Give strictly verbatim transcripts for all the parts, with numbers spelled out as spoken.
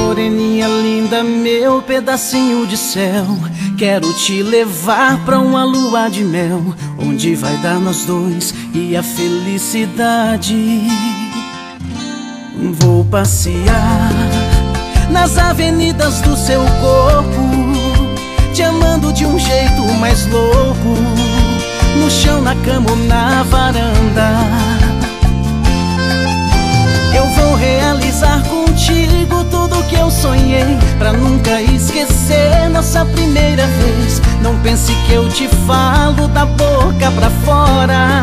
Moreninha linda, meu pedacinho de céu, quero te levar pra uma lua de mel, onde vai dar nós dois e a felicidade. Vou passear nas avenidas do seu corpo, te amando de um jeito mais louco, no chão, na cama ou na varanda. Eu vou realizar contigo tudo que eu sonhei, pra nunca esquecer nossa primeira vez. Não pense que eu te falo da boca pra fora.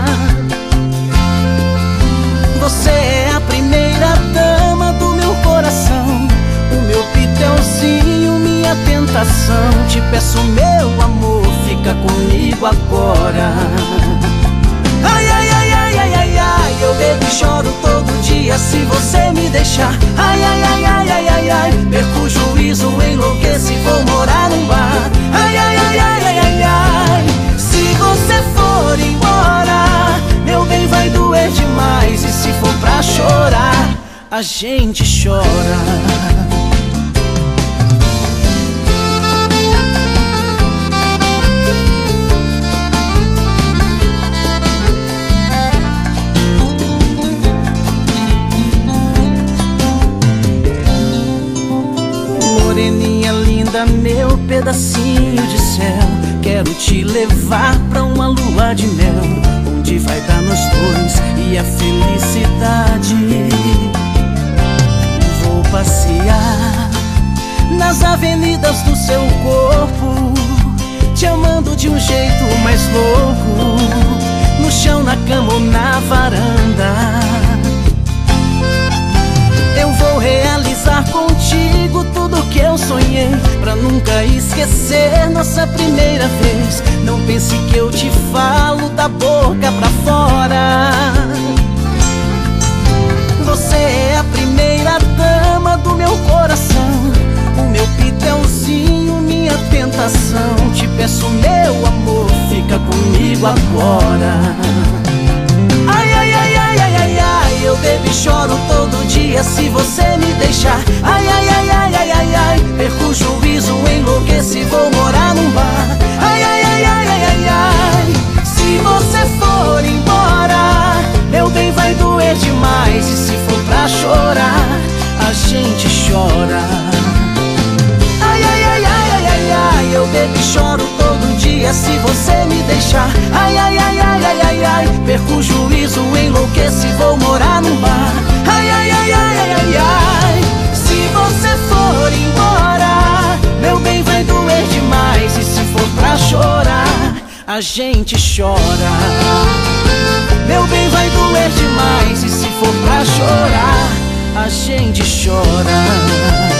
Você é a primeira dama do meu coração, o meu pitelzinho, minha tentação. Te peço, meu amor, fica comigo agora. Ai, ai, ai, ai, ai, ai, ai, eu bebo e choro todo dia se você me deixar. Ai, ai, ai, ai, ai, ai, ai, perco o juízo, enlouqueço e vou morar num bar. Ai, ai, ai, ai, ai, ai, ai, se você for embora, meu bem, vai doer demais. E se for pra chorar, a gente chora. Moreninha linda, meu pedacinho de céu, quero te levar pra uma lua de mel, onde vai dar nós dois e a felicidade. Vou passear nas avenidas do seu corpo, te amando de um jeito mais louco, no chão, na cama ou na varanda. Eu vou realizar contigo tudo que eu sonhei, pra nunca esquecer nossa primeira vez. Não pense que eu te falo da boca pra fora. Você é a primeira dama do meu coração, o meu pitelzinho, minha tentação. Te peço, meu amor, fica comigo agora. Ai, ai, ai, ai, ai, ai, ai, eu bebo e choro todo dia se você me deixar. Ai, ai, ai, ai, ai, ai, ai, perco o juízo, enlouqueço e vou morar num bar. Ai, ai, ai, ai, ai, ai, ai, se você for embora, meu bem, vai doer demais. E se for pra chorar, a gente chora. Ai, ai, ai, ai, ai, ai, ai, eu bebo e choro todo dia se você me deixar. Ai, ai, ai, ai, ai, ai, ai, perco o juízo, enlouqueço e vou morar num bar. Ai, ai, ai, ai, ai, ai, ai, se você for embora, meu bem, vai doer demais. E se for pra chorar, a gente chora. Meu bem, vai doer demais. E se for pra chorar, a gente chora.